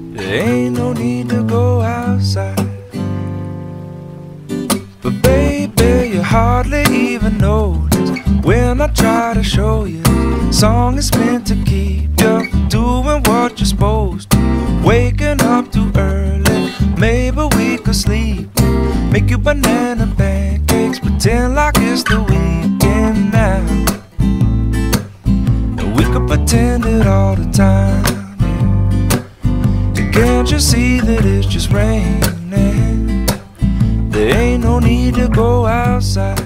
There ain't no need to go outside. But baby, you hardly even notice when I try to show you. Song is meant to keep you doing what you're supposed to. Waking up too early, maybe we could sleep. Make you banana pancakes, pretend like it's the weekend now. And we could pretend it all the time, yeah. And can't you see that it's just raining? There ain't no need to go outside.